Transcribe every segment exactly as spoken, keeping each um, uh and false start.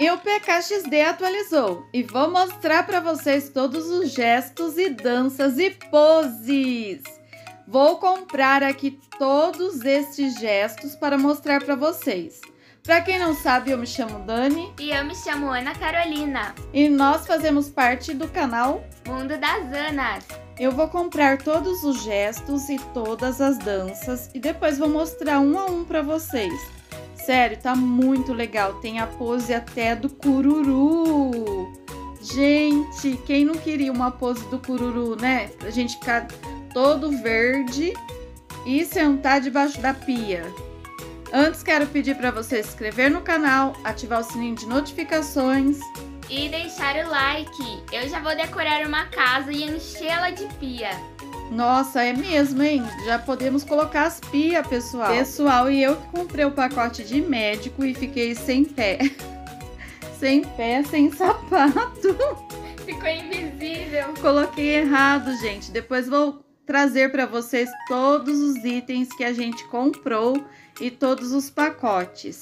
E o P K X D atualizou e vou mostrar para vocês todos os gestos e danças e poses. Vou comprar aqui todos estes gestos para mostrar para vocês. Para quem não sabe, eu me chamo Dani. E eu me chamo Ana Carolina. E nós fazemos parte do canal Mundo das Anas. Eu vou comprar todos os gestos e todas as danças e depois vou mostrar um a um para vocês. Sério, tá muito legal. Tem a pose até do cururu. Gente, quem não queria uma pose do cururu, né? Pra gente ficar todo verde e sentar debaixo da pia. Antes, quero pedir para você se inscrever no canal, ativar o sininho de notificações e deixar o like. Eu já vou decorar uma casa e enchê-la de pia. Nossa, é mesmo, hein? Já podemos colocar as pias, pessoal. Pessoal, e eu que comprei o pacote de médico e fiquei sem pé. Sem pé, sem sapato. Ficou invisível. Coloquei errado, gente. Depois vou trazer para vocês todos os itens que a gente comprou e todos os pacotes.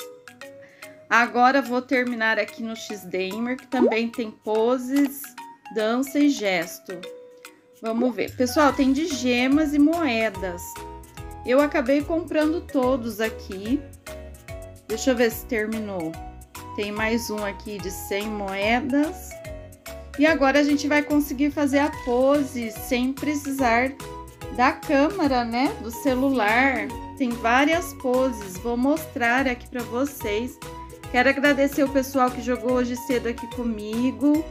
Agora vou terminar aqui no X-Gamer, que também tem poses, dança e gesto. Vamos ver. Pessoal, tem de gemas e moedas. Eu acabei comprando todos aqui. Deixa eu ver se terminou. Tem mais um aqui de cem moedas. E agora a gente vai conseguir fazer a pose sem precisar da câmera, né? Do celular. Tem várias poses. Vou mostrar aqui para vocês. Quero agradecer o pessoal que jogou hoje cedo aqui comigo.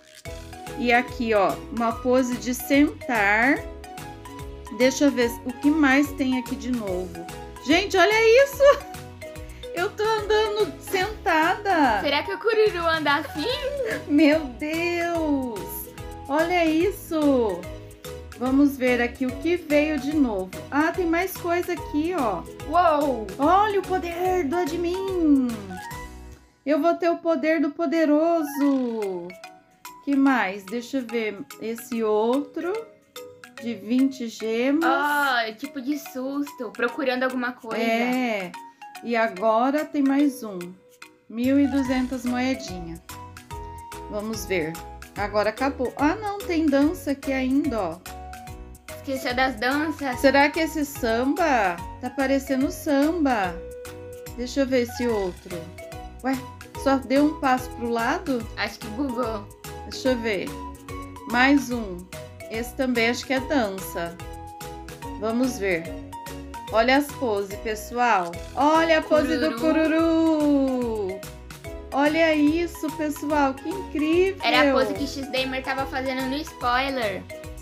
E aqui, ó, uma pose de sentar. Deixa eu ver o que mais tem aqui de novo. Gente, olha isso! Eu tô andando sentada. Será que o cururu anda assim? Meu Deus! Olha isso! Vamos ver aqui o que veio de novo. Ah, tem mais coisa aqui, ó. Uou! Olha o poder do admin! Eu vou ter o poder do poderoso. Que mais? Deixa eu ver. Esse outro de vinte gemas. Oh, tipo de susto, procurando alguma coisa. É. E agora tem mais um. mil e duzentas moedinhas. Vamos ver. Agora acabou. Ah, não, tem dança aqui ainda, ó. Esqueceu das danças? Será que esse samba? Tá parecendo samba. Deixa eu ver esse outro. Ué, só deu um passo pro lado? Acho que bugou. Deixa eu ver. Mais um. Esse também acho que é dança. Vamos ver. Olha as poses, pessoal. Olha a pose Cururu. do cururu. Olha isso, pessoal. Que incrível. Era a pose que o X-Gamer tava fazendo no spoiler.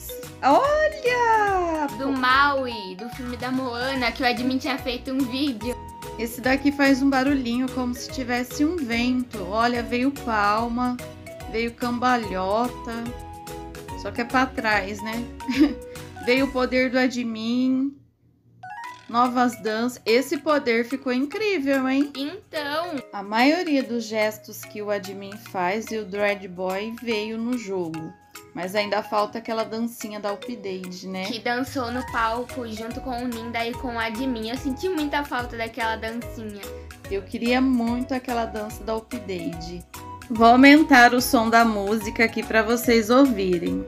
Olha! Do Maui, do filme da Moana, que o admin tinha feito um vídeo. Esse daqui faz um barulhinho como se tivesse um vento. Olha, veio palma. Veio cambalhota, só que é pra trás, né? Veio o poder do admin, novas danças. Esse poder ficou incrível, hein? Então, a maioria dos gestos que o admin faz e o Dread Boy veio no jogo. Mas ainda falta aquela dancinha da update, né? Que dançou no palco junto com o Ninda e com o admin. Eu senti muita falta daquela dancinha. Eu queria muito aquela dança da update. Vou aumentar o som da música aqui para vocês ouvirem.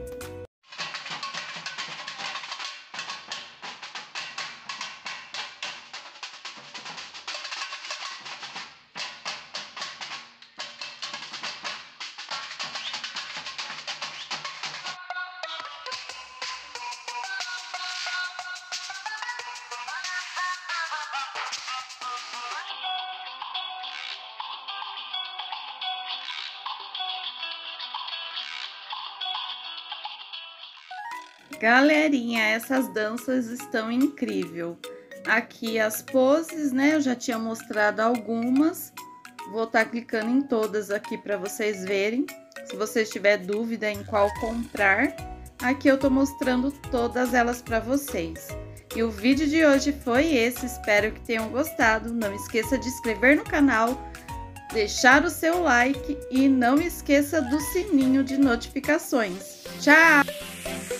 Galerinha, essas danças estão incríveis. Aqui as poses, né? Eu já tinha mostrado algumas. Vou estar clicando em todas aqui para vocês verem. Se vocês tiverem dúvida em qual comprar, aqui eu tô mostrando todas elas para vocês. E o vídeo de hoje foi esse. Espero que tenham gostado. Não esqueça de se inscrever no canal, deixar o seu like e não esqueça do sininho de notificações. Tchau!